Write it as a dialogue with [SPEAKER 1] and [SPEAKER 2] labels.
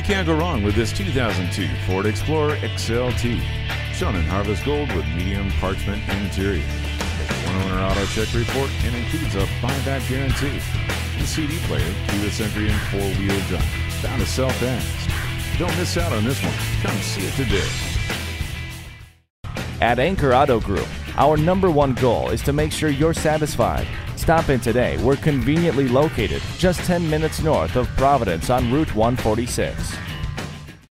[SPEAKER 1] You can't go wrong with this 2002 Ford Explorer XLT, shown in Harvest Gold with medium parchment interior. One-owner AutoCheck report and includes a buyback guarantee. The CD player, keyless entry, and four-wheel drive. Bound to sell fast. Don't miss out on this one. Come see it today.
[SPEAKER 2] At Anchor Auto Group, our #1 goal is to make sure you're satisfied. Stop in today. We're conveniently located just 10 minutes north of Providence on Route 146.